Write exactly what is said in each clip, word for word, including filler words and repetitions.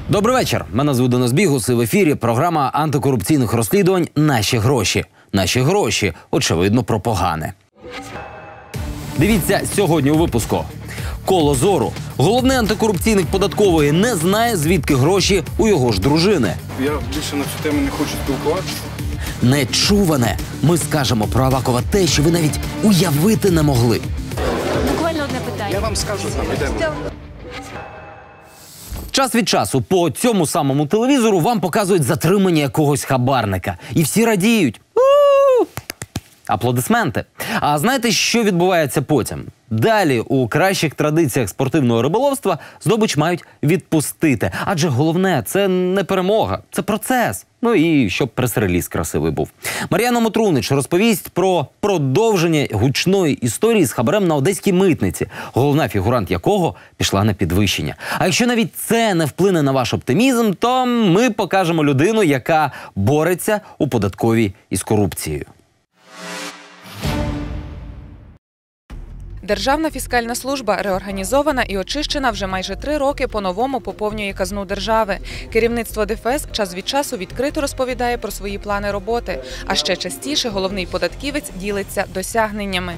Добрий вечір. Мене звуть Денис Бігус і в ефірі програма антикорупційних розслідувань «Наші гроші». Наші гроші, очевидно, про погане. Дивіться сьогодні у випуску. Коло зору. Головний антикорупційник податкової не знає, звідки гроші у його ж дружини. Я більше на цю тему не хочу спілкуватися. Нечуване. Ми скажемо про Авакова те, що ви навіть уявити не могли. Буквально одне питання. Я вам скажу, там йдемо. Час від часу по цьому самому телевізору вам показують затримання якогось хабарника. І всі радіють. У-у-у! Аплодисменти. А знаєте, що відбувається потім? Далі, у кращих традиціях спортивного риболовства, здобич мають відпустити. Адже головне – це не перемога, це процес. Ну і щоб прес-реліз красивий був. Мар'яна Мотрунич розповість про продовження гучної історії з хабарем на одеській митниці, головна фігурант якого пішла на підвищення. А якщо навіть це не вплине на ваш оптимізм, то ми покажемо людину, яка бореться у податковій із корупцією. Державна фіскальна служба реорганізована і очищена вже майже три роки по-новому поповнює казну держави. Керівництво ДФС час від часу відкрито розповідає про свої плани роботи, а ще частіше головний податківець ділиться досягненнями.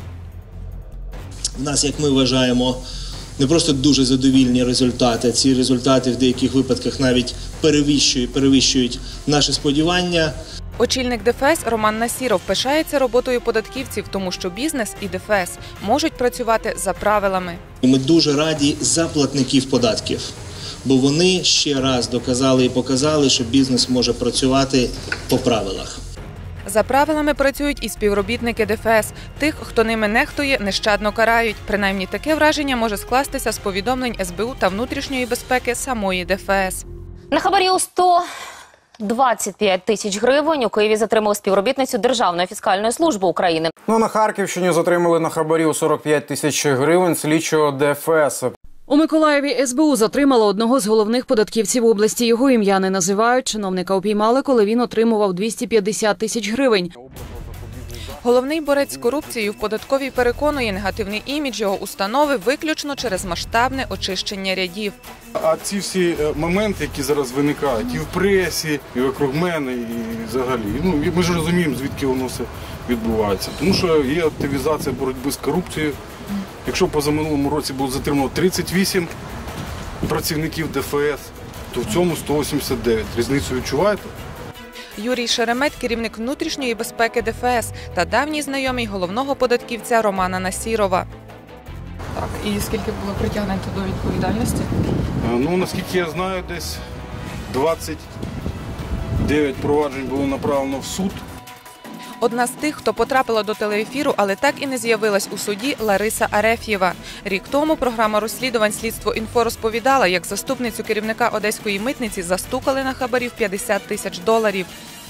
У нас, як ми вважаємо, не просто дуже задовільні результати, ці результати в деяких випадках навіть перевищують, перевищують наші сподівання. Очільник ДФС Роман Насіров пишається роботою податківців, тому що бізнес і ДФС можуть працювати за правилами. Ми дуже раді за платників податків, бо вони ще раз доказали і показали, що бізнес може працювати по правилах. За правилами працюють і співробітники ДФС. Тих, хто ними нехтує, нещадно карають. Принаймні таке враження може скластися з повідомлень ес бе у та внутрішньої безпеки самої ДФС. На хабарі у сто двадцять п'ять тисяч гривень у Києві затримали співробітницю Державної фіскальної служби України. Ну, на Харківщині затримали на хабарі у сорок п'ять тисяч гривень слідчого ДФС. У Миколаєві ес бе у затримало одного з головних податківців області. Його ім'я не називають. Чиновника упіймали, коли він отримував двісті п'ятдесят тисяч гривень. Головний борець з корупцією в податковій переконує, негативний імідж його установи виключно через масштабне очищення рядів. А ці всі моменти, які зараз виникають і в пресі, і вокруг мене, і взагалі, ну, ми ж розуміємо, звідки воно все відбувається. Тому що є активізація боротьби з корупцією. Якщо позаминулому році було затримано тридцять вісім працівників ДФС, то в цьому сто вісімдесят дев'ять. Різницю відчуваєте? Юрій Шеремет – керівник внутрішньої безпеки ДФС та давній знайомий головного податківця Романа Насірова. Так, і скільки було притягнуто до відповідальності? Ну, наскільки я знаю, десь двадцять дев'ять проваджень було направлено в суд. Одна з тих, хто потрапила до телеефіру, але так і не з'явилась у суді, Лариса Ареф'єва. Рік тому програма розслідувань «Слідство.Інфо» розповідала, як заступницю керівника одеської митниці застукали на хабарі в п'ятдесят тисяч доларів.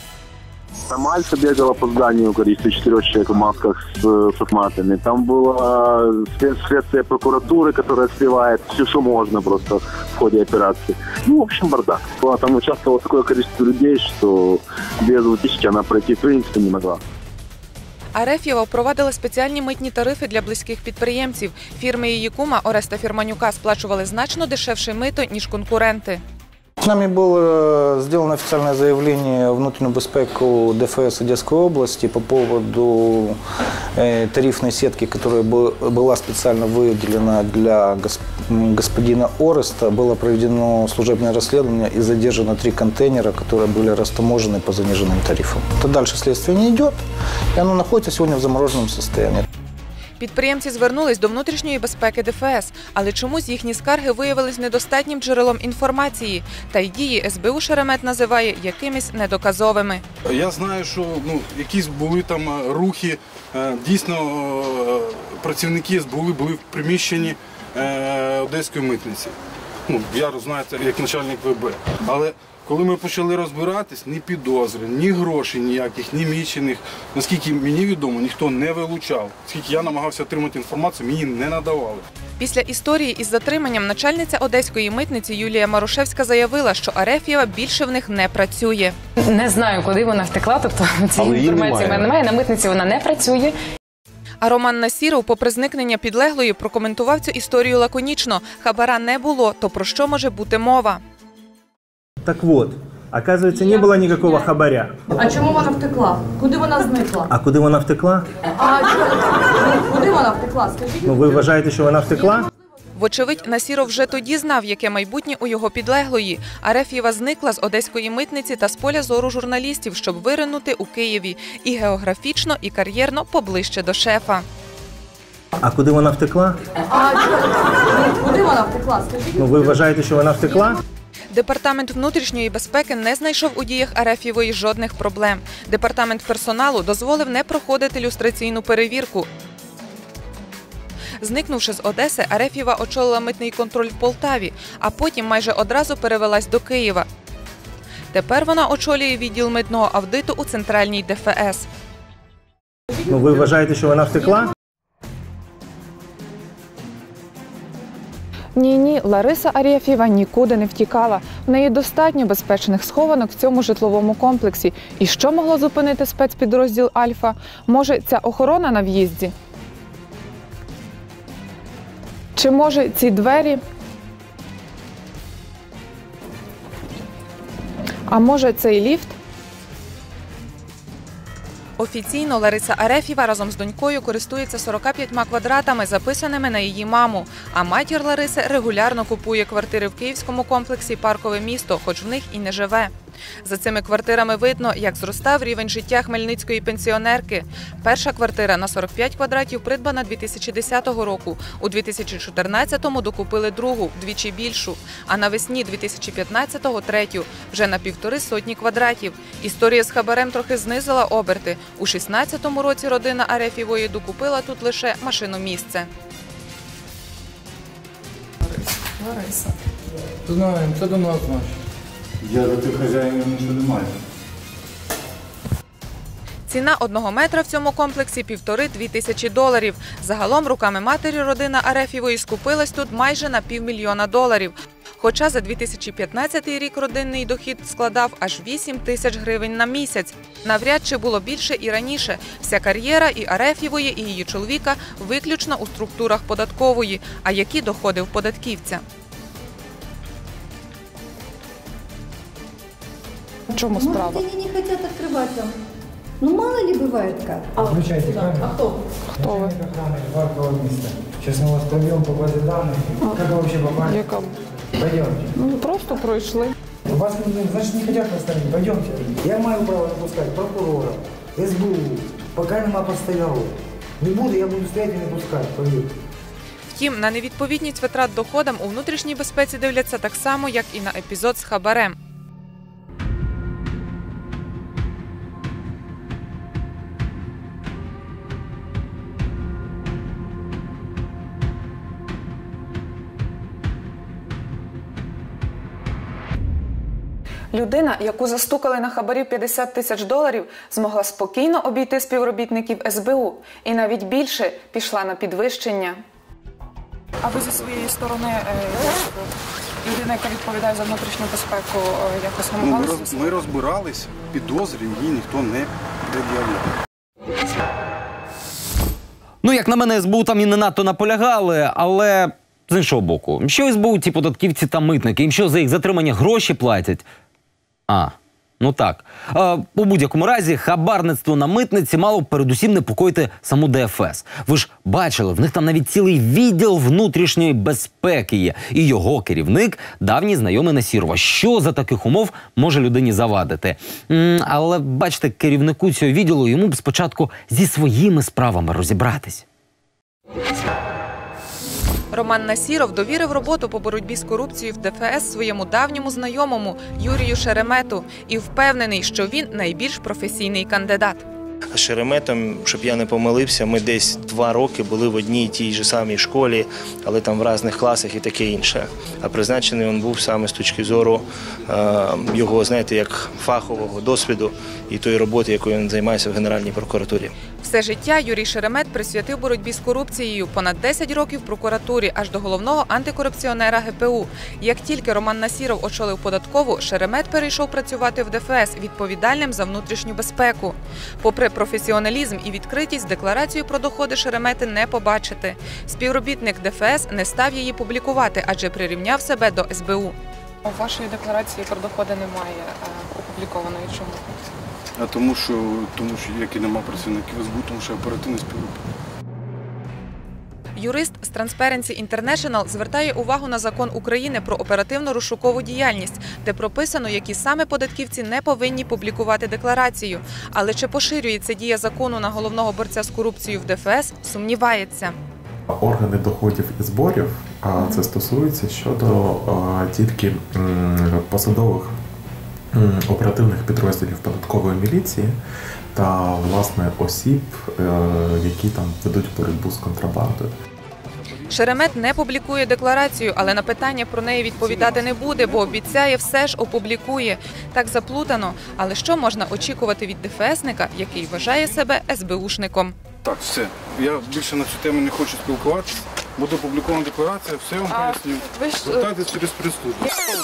Мальця бегала по зданию, количество четырех человек в масках с, с автоматами. Там была следствие прокуратуры, которая сливает все, что можно просто в ходе операции. Ну, в общем, бардак. Там участвовало такое количество людей, что без утечки она пройти в принципе не могла. Ареф'єва впровадила спеціальні митні тарифи для близьких підприємців. Фірми її кума Ореста Фірманюка сплачували значно дешевше мито, ніж конкуренти. Нами было сделано официальное заявление внутреннюю безпеку ДФС Одесской области по поводу тарифной сетки, которая была специально выделена для господина Ореста. Было проведено служебное расследование и задержано три контейнера, которые были растаможены по заниженным тарифам. То дальше следствие не идет, и оно находится сегодня в замороженном состоянии. Підприємці звернулись до внутрішньої безпеки ДФС, але чомусь їхні скарги виявились недостатнім джерелом інформації. Та й дії ес бе у Шеремет називає якимись недоказовими. Я знаю, що ну, якісь були там рухи, дійсно працівники ес бе у були в приміщенні одеської митниці. Ну, я знаю це як начальник ве бе. Але коли ми почали розбиратись, ні підозри, ні грошей ніяких, ні мічених, наскільки мені відомо, ніхто не вилучав. Скільки я намагався отримати інформацію, мені не надавали. Після історії із затриманням начальниця одеської митниці Юлія Марушевська заявила, що Ареф'єва більше в них не працює. Не знаю, куди вона втекла, тобто цієї інформації в мене немає. На митниці вона не працює. А Роман Насіров, попри зникнення підлеглої, прокоментував цю історію лаконічно. Хабара не було, то про що може бути мова? Так вот, оказывается, не было никакого хабаря. А чому вона втекла? Куди вона зникла? А куди вона втекла? А чому? Куди вона втекла? Скажіть. Ну, ви вважаєте, що вона втекла? Вочевидь, Насіров вже тоді знав, яке майбутнє у його підлеглої. Арефєва зникла з одеської митниці та з поля зору журналістів, щоб виринути у Києві і географічно, і кар'єрно поближче до шефа. А куди вона втекла? А чому? Куди вона втекла? Скажіть. Ну, ви вважаєте, що вона втекла? Департамент внутрішньої безпеки не знайшов у діях Арефєвої жодних проблем. Департамент персоналу дозволив не проходити люстраційну перевірку. Зникнувши з Одеси, Арефєва очолила митний контроль в Полтаві, а потім майже одразу перевелась до Києва. Тепер вона очолює відділ митного аудиту у Центральній Де Фе Ес. Ну, ви вважаєте, що вона втекла? Ні-ні, Лариса Арефєва нікуди не втікала. В неї достатньо безпечних схованок в цьому житловому комплексі. І що могло зупинити спецпідрозділ «Альфа»? Може, ця охорона на в'їзді? Чи може ці двері? А може цей ліфт? Офіційно Лариса Арефєва разом з донькою користується сорока п'ятьма квадратами, записаними на її маму. А матір Лариси регулярно купує квартири в київському комплексі «Паркове місто», хоч в них і не живе. За цими квартирами видно, як зростав рівень життя хмельницької пенсіонерки. Перша квартира на сорок п'ять квадратів придбана дві тисячі десятого року. У дві тисячі чотирнадцятому докупили другу, вдвічі більшу. А навесні дві тисячі п'ятнадцятого – третю, вже на півтори сотні квадратів. Історія з хабарем трохи знизила оберти. У шістнадцятому році родина Арефєвої докупила тут лише машиномісце. Лариса. Знаємо, це до нас наш. Я до тих хазяїнів нічого не маю. Ціна одного метра в цьому комплексі – півтори-дві тисячі доларів. Загалом руками матері родина Арефєвої скупилась тут майже на півмільйона доларів. Хоча за дві тисячі п'ятнадцятий рік родинний дохід складав аж вісім тисяч гривень на місяць. Навряд чи було більше і раніше. Вся кар'єра і Арефєвої, і її чоловіка виключно у структурах податкової. А які доходи в податківця? В чому справа? Может, они не хотят открывать вам. Ну, мало ли бывает как. А, Включайте камеру. А кто? Кто вы? Паркового места. Сейчас мы вас проведем по базе данных. Как вы вообще попали? Яка? Пойдемте. Ну, просто пройшли. Вас, значит, не хотят остановить. Пойдемте. Я маю право не пускать прокурора, Ес Бе У, пока нема постоялого. Не буду, я буду стоять и не пускать, поверьте. Втім, на невідповідність витрат доходам у внутрішній безпеці дивляться так само, як і на епізод з хабарем. Людина, яку застукали на хабарі п'ятдесят тисяч доларів, змогла спокійно обійти співробітників Ес Бе У і навіть більше пішла на підвищення. А ви зі своєї сторони, людина, яка відповідає за внутрішню безпеку, якось Ну, ми, роз, ми розбирались, підозрів її ніхто не пред'являв. Ну, як на мене, ес бе у там і не надто наполягали, але з іншого боку, що ес бе у ті податківці та митники, їм що за їх затримання гроші платять? А, ну так. А, у будь-якому разі, хабарництво на митниці мало б передусім непокоїти саму Де Еф Ес. Ви ж бачили, в них там навіть цілий відділ внутрішньої безпеки є. І його керівник – давній знайомий Насірова. Що за таких умов може людині завадити? М, але, бачите, керівнику цього відділу йому б спочатку зі своїми справами розібратись. Роман Насіров довірив роботу по боротьбі з корупцією в Де Фе Ес своєму давньому знайомому Юрію Шеремету і впевнений, що він найбільш професійний кандидат. З Шереметом, щоб я не помилився, ми десь два роки були в одній і тій же самій школі, але там в різних класах і таке інше. А призначений він був саме з точки зору е, його, знаєте, як фахового досвіду і тої роботи, якою він займається в Генеральній прокуратурі. Все життя Юрій Шеремет присвятив боротьбі з корупцією, понад десять років в прокуратурі, аж до головного антикорупціонера Ге Пе У. Як тільки Роман Насіров очолив податкову, Шеремет перейшов працювати в Де Фе Ес відповідальним за внутрішню безпеку. Попри професіоналізм і відкритість, декларацію про доходи Шеремети не побачити. Співробітник Де Фе Ес не став її публікувати, адже прирівняв себе до Ес Бе У. У вашої декларації про доходи немає опублікованої. Чому? А тому що, тому що як і нема працівників ес бе у, тому що оперативний співробітник. Юрист з Transparency International звертає увагу на закон України про оперативно-розшукову діяльність, де прописано, які саме податківці не повинні публікувати декларацію. Але чи поширюється дія закону на головного борця з корупцією в де еф ес, сумнівається. Органи доходів і зборів, це стосується щодо тільки посадових оперативних підрозділів податкової міліції та, власне, осіб, які там ведуть боротьбу з контрабандою. Шеремет не публікує декларацію, але на питання про неї відповідати не буде, бо обіцяє все ж опублікує. Так заплутано. Але що можна очікувати від де еф есника, який вважає себе ес бе ушником? Так, все. Я більше на цю тему не хочу спілкуватися. Буде опублікована декларація, все вам поясню. Звертайтесь через прес-службу.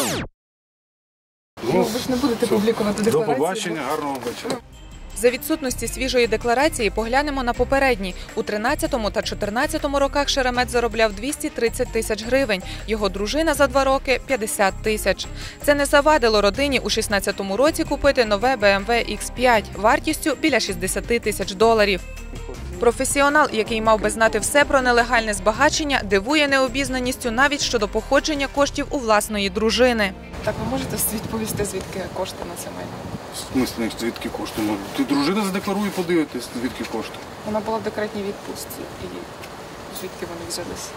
Ну, ви ж не будете публікувати декларацію. До побачення, гарного вечора. За відсутності свіжої декларації поглянемо на попередні. У тринадцятому та чотирнадцятому роках Шеремет заробляв двісті тридцять тисяч гривень. Його дружина за два роки – п'ятдесят тисяч. Це не завадило родині у шістнадцятому році купити нове бе ем ве ікс п'ять вартістю біля шістдесят тисяч доларів. Професіонал, який мав би знати все про нелегальне збагачення, дивує необізнаністю навіть щодо походження коштів у власної дружини. Так, ви можете відповісти, звідки кошти на це майно? В смислі, звідки кошти? Ти дружина задекларує, подивитись, звідки кошти. Вона була в декретній відпустці. І звідки вони взялись?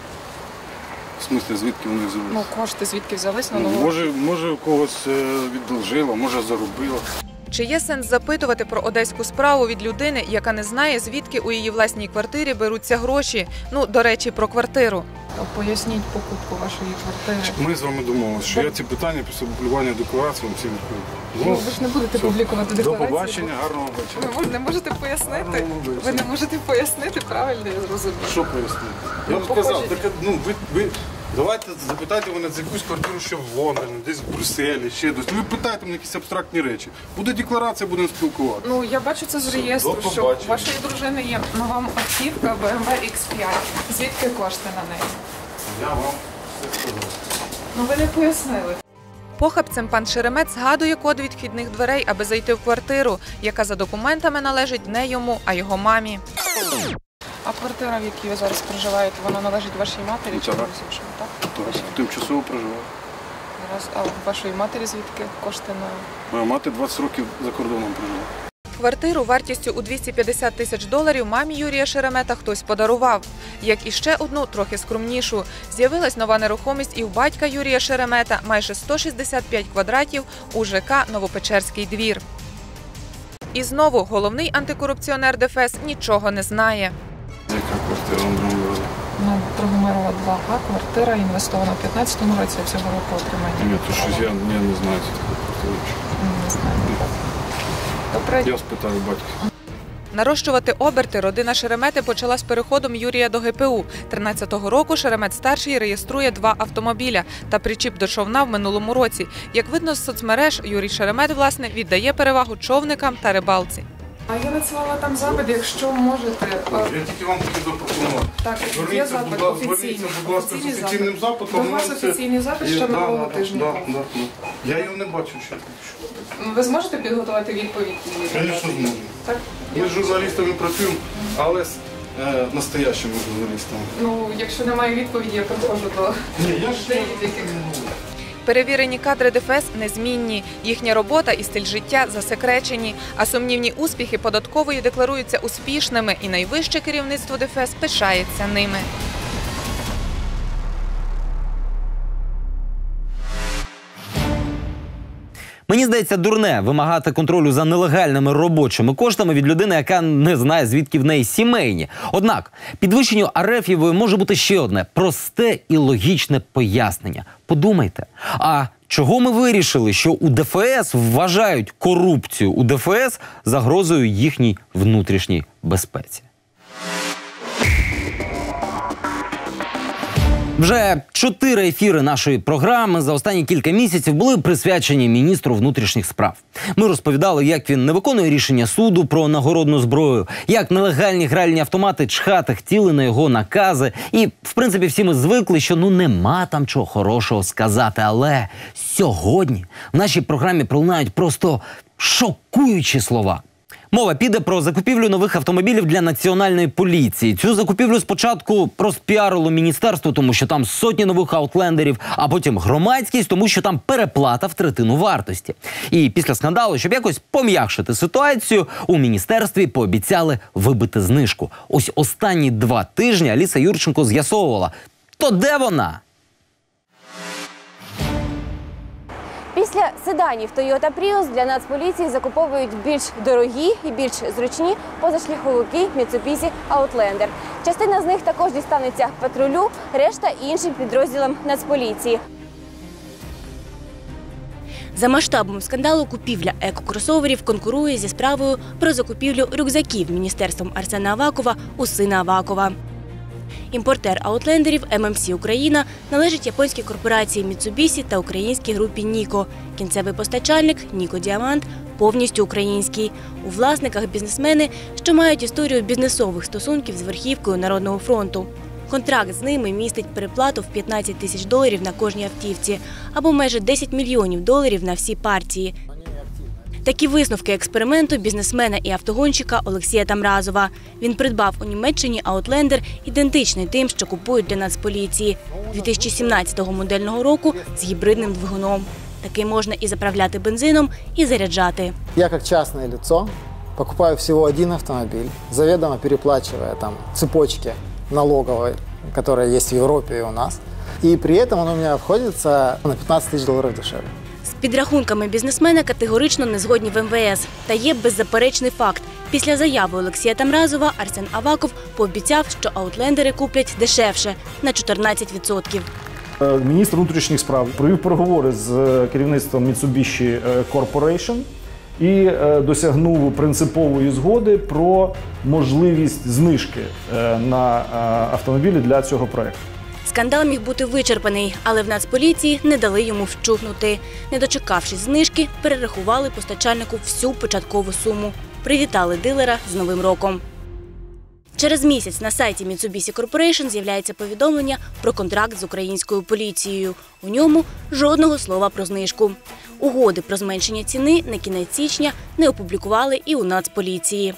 В смислі, звідки вони взялись? Ну, кошти звідки взялись? Ну, може, може, когось віддолжила, може, заробила. Чи є сенс запитувати про одеську справу від людини, яка не знає, звідки у її власній квартирі беруться гроші? Ну, до речі, про квартиру. Поясніть покупку вашої квартири. Ми з вами домовилися, що я ці питання після опублікування декларації вам всі відповім. Ну, ви ж не будете все. Публікувати декларацію. До побачення, гарного вечора. Ви не можете пояснити? Ви не можете пояснити, правильно я зрозуміла? Що пояснити? Я вам сказав, так, ну, ви, ви, давайте запитайте мене за якусь квартиру, що в Лондоні, десь в Брюсселі, ще десь. Ви питайте мене якісь абстрактні речі. Буде декларація, будемо спілкуватися. Ну, я бачу це з реєстру, що у вашої дружини є нова автівка бе ем ве ікс п'ять. Звідки кошти на неї? Я вам все сказав. Ну, ви не пояснили. Похабцем пан Шеремет згадує код відхідних дверей, аби зайти в квартиру, яка за документами належить не йому, а його мамі. А квартира, в якій ви зараз проживаєте, вона належить вашій матері чи комусь іншому, так? Так, тимчасово проживаю. А у вашої матері звідки кошти на... Моя мати двадцять років за кордоном прожила. Квартиру вартістю у двісті п'ятдесят тисяч доларів мамі Юрія Шеремета хтось подарував. Як і ще одну, трохи скромнішу. З'явилась нова нерухомість і у батька Юрія Шеремета, майже сто шістдесят п'ять квадратів у же ка «Новопечерський двір». І знову головний антикорупціонер де еф ес нічого не знає. Яка квартира вам робила? На Драгомирова два га квартира інвестована в п'ятнадцятому році, а цього року отримання. Ні, то щось я, я не знаю ці квартири. Не знаю. Добре. Я спитаю батька. Нарощувати оберти родина Шеремети почала з переходом Юрія до ге пе у. тринадцятого року Шеремет-старший реєструє два автомобіля та причіп до човна в минулому році. Як видно з соцмереж, Юрій Шеремет, власне, віддає перевагу човникам та рибалці. А я надсилала там запит, якщо можете... Я тільки вам хотів запропонувати. Так, є запит офіційний. Будь ласка, з офіційним запитом. До вас офіційний запит ще минулого тижня. Я його не бачу ще. Ви зможете підготувати відповідь? Звісно, зможу. Так? Ми з журналістами працюємо, але з е, настоящими журналістами. Ну, якщо немає відповіді, я приходжу до... Ні, я ж не... Перевірені кадри де еф ес незмінні. Їхня робота і стиль життя засекречені, а сумнівні успіхи податкової декларуються успішними, і найвище керівництво де еф ес пишається ними. Мені здається, дурне вимагати контролю за нелегальними робочими коштами від людини, яка не знає, звідки в неї сімейні. Однак, підвищенню Арефєвої може бути ще одне просте і логічне пояснення. Подумайте, а чого ми вирішили, що у де еф ес вважають корупцію у де еф ес загрозою їхній внутрішній безпеці? Вже чотири ефіри нашої програми за останні кілька місяців були присвячені міністру внутрішніх справ. Ми розповідали, як він не виконує рішення суду про нагородну зброю, як нелегальні гральні автомати чхати хотіли на його накази. І, в принципі, всі ми звикли, що ну нема там чого хорошого сказати. Але сьогодні в нашій програмі пролунають просто шокуючі слова. Мова піде про закупівлю нових автомобілів для Національної поліції. Цю закупівлю спочатку розпіарило міністерство, тому що там сотні нових аутлендерів, а потім громадськість, тому що там переплата в третину вартості. І після скандалу, щоб якось пом'якшити ситуацію, у міністерстві пообіцяли вибити знижку. Ось останні два тижні Аліса Юрченко з'ясовувала, то де вона? Після седанів Toyota Prius для Нацполіції закуповують більш дорогі і більш зручні позашляховики Mitsubishi Outlander. Частина з них також дістанеться патрулю, решта – іншим підрозділам Нацполіції. За масштабом скандалу купівля еко-кросоверів конкурує зі справою про закупівлю рюкзаків Міністерством Арсена Авакова у сина Авакова. Імпортер аутлендерів ем ем сі Україна належить японській корпорації Mitsubishi та українській групі Ніко. Кінцевий постачальник Ніко Діамант повністю український. У власниках бізнесмени, що мають історію бізнесових стосунків з верхівкою Народного фронту. Контракт з ними містить переплату в п'ятнадцять тисяч доларів на кожній автівці або майже десять мільйонів доларів на всі партії. Такі висновки експерименту бізнесмена і автогонщика Олексія Тамразова. Він придбав у Німеччині аутлендер, ідентичний тим, що купують для Нацполіції, дві тисячі сімнадцятого модельного року з гібридним двигуном. Такий можна і заправляти бензином, і заряджати. Я, як частне лицо, покупаю всього один автомобіль, заведомо переплачивая там цепочки налоговой, которые есть в Европе и у нас. И при этом он у меня обходится на п'ятнадцять тисяч доларів дешевле. З підрахунками бізнесмена категорично не згодні в ем ве ес. Та є беззаперечний факт. Після заяви Олексія Тамразова Арсен Аваков пообіцяв, що аутлендери куплять дешевше – на чотирнадцять відсотків. Міністр внутрішніх справ провів переговори з керівництвом Mitsubishi Corporation і досягнув принципової згоди про можливість знижки на автомобілі для цього проєкту. Скандал міг бути вичерпаний, але в Нацполіції не дали йому вщухнути. Не дочекавшись знижки, перерахували постачальнику всю початкову суму. Привітали дилера з Новим роком. Через місяць на сайті Mitsubishi Corporation з'являється повідомлення про контракт з українською поліцією. У ньому жодного слова про знижку. Угоди про зменшення ціни на кінець січня не опублікували і у Нацполіції.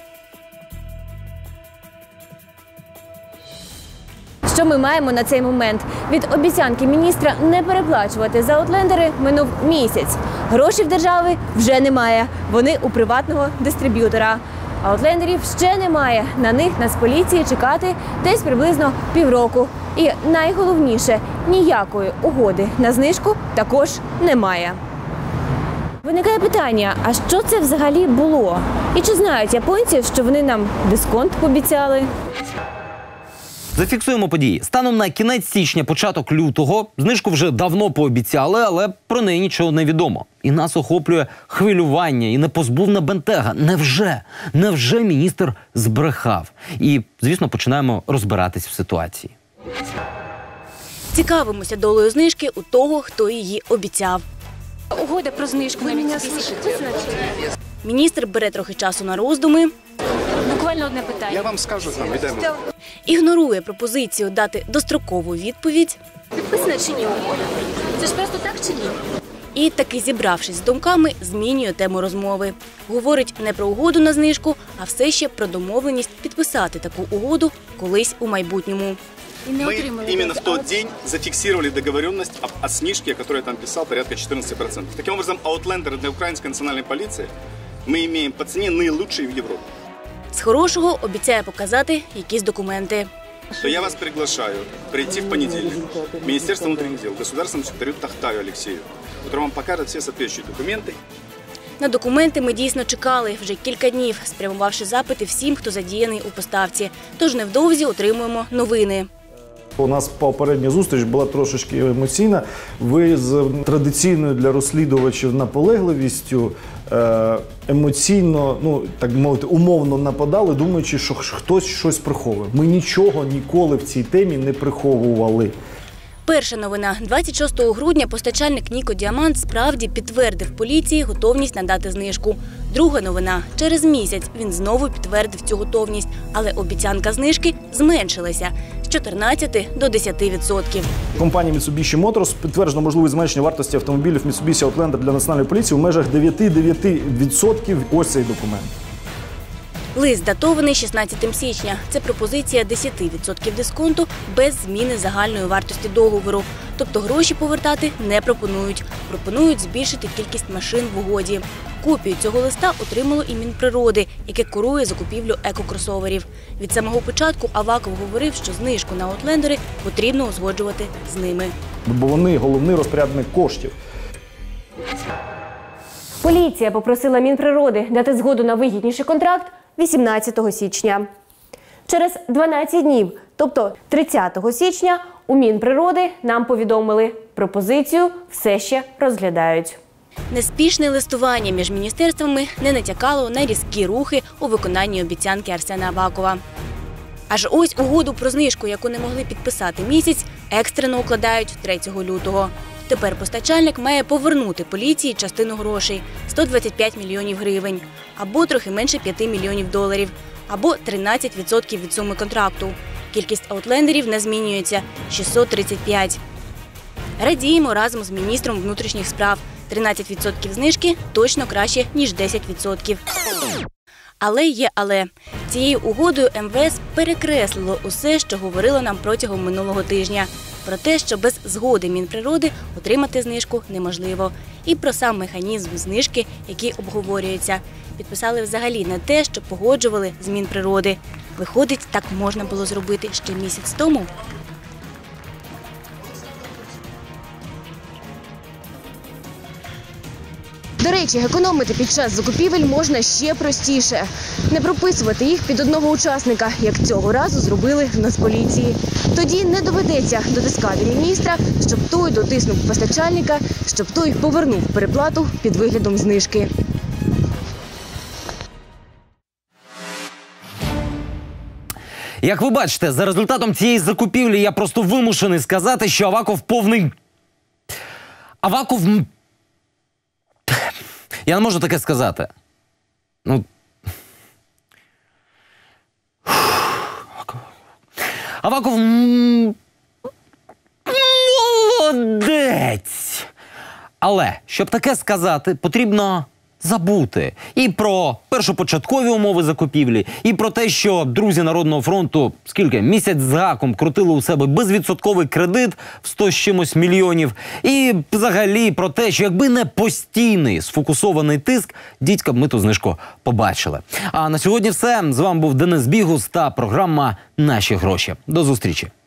Що ми маємо на цей момент? Від обіцянки міністра не переплачувати за аутлендери минув місяць. Грошей в держави вже немає. Вони у приватного дистриб'ютора. Аутлендерів ще немає. На них Нацполіції чекати десь приблизно півроку. І найголовніше – ніякої угоди на знижку також немає. Виникає питання, а що це взагалі було? І чи знають японці, що вони нам дисконт пообіцяли? Зафіксуємо події. Станом на кінець січня, початок лютого, знижку вже давно пообіцяли, але про неї нічого не відомо. І нас охоплює хвилювання і непозбувна бентега. Невже? Невже міністр збрехав? І, звісно, починаємо розбиратись в ситуації. Цікавимося долею знижки у того, хто її обіцяв. Угода про знижку на Mitsubishi. Міністр бере трохи часу на роздуми. Буквально одне питання. Я вам скажу, там, йдемо. Ігнорує пропозицію дати дострокову відповідь. Підписана чи ні угода? Це ж просто так чи ні? І таки, зібравшись з думками, змінює тему розмови. Говорить не про угоду на знижку, а все ще про домовленість підписати таку угоду колись у майбутньому. Мы именно в тот день зафиксировали договоренность о, о снижке, о которой я там писал, порядка чотирнадцять відсотків. Таким образом, аутлендеры для украинской национальной полиции мы имеем по цене наилучшие в Европе. З хорошого обіцяє показати якісь документи. То я вас приглашаю прийти в понедельник в Министерство внутренних дел, государственному секретарю Тахтаю Алексею, который вам покажет все соответствующие документы. На документи ми дійсно чекали вже кілька днів, спрямувавши запити всім, хто задіяний у поставці. Тож невдовзі отримуємо новини. У нас попередня зустріч була трошечки емоційна. Ви з традиційною для розслідувачів наполегливістю емоційно, ну так мовити, умовно нападали, думаючи, що хтось щось приховує. Ми нічого ніколи в цій темі не приховували. Перша новина. двадцять шостого грудня постачальник Ніко Діамант справді підтвердив поліції готовність надати знижку. Друга новина. Через місяць він знову підтвердив цю готовність, але обіцянка знижки зменшилася з чотирнадцяти до десяти відсотків. Компанія Mitsubishi Motors підтверджено можливість зменшення вартості автомобілів Mitsubishi Outlander для національної поліції у межах дев'ять цілих дев'ять десятих відсотка. Ось цей документ. Лист датований шістнадцятого січня. Це пропозиція десять відсотків дисконту без зміни загальної вартості договору. Тобто гроші повертати не пропонують. Пропонують збільшити кількість машин в угоді. Копію цього листа отримало і Мінприроди, яке курує закупівлю екокросоверів. Від самого початку Аваков говорив, що знижку на аутлендери потрібно узгоджувати з ними. Бо вони головний розпорядник коштів. Поліція попросила Мінприроди дати згоду на вигідніший контракт вісімнадцятого січня. Через дванадцять днів, тобто тридцятого січня, у Мінприроди нам повідомили, пропозицію все ще розглядають. Неспішне листування між міністерствами не натякало на різкі рухи у виконанні обіцянки Арсена Авакова. Аж ось угоду про знижку, яку не могли підписати місяць, екстрено укладають третього лютого. Тепер постачальник має повернути поліції частину грошей – сто двадцять п'ять мільйонів гривень, або трохи менше п'яти мільйонів доларів, або тринадцять відсотків від суми контракту. Кількість аутлендерів не змінюється – шістсот тридцять п'ять. Радіємо разом з міністром внутрішніх справ. тринадцять відсотків знижки точно краще, ніж десять відсотків. Але є але. Цією угодою ем ве ес перекреслило усе, що говорило нам протягом минулого тижня. Про те, що без згоди Мінприроди отримати знижку неможливо. І про сам механізм знижки, який обговорюється. Підписали взагалі не те, що погоджували з Мінприроди. Виходить, так можна було зробити ще місяць тому. До речі, економити під час закупівель можна ще простіше. Не прописувати їх під одного учасника, як цього разу зробили в Нацполіції. Тоді не доведеться дотискати міністра, щоб той дотиснув постачальника, щоб той повернув переплату під виглядом знижки. Як ви бачите, за результатом цієї закупівлі я просто вимушений сказати, що Аваков повний... Аваков... Я не можу таке сказати. Ну... Аваков... Молодець! Але, щоб таке сказати, потрібно забути і про першопочаткові умови закупівлі, і про те, що друзі Народного фронту скільки місяць з гаком крутили у себе безвідсотковий кредит в сто з чимось мільйонів, і взагалі про те, що якби не постійний сфокусований тиск, дідька б ми ту знижку побачили. А на сьогодні все. З вами був Денис Бігус та програма «Наші гроші». До зустрічі.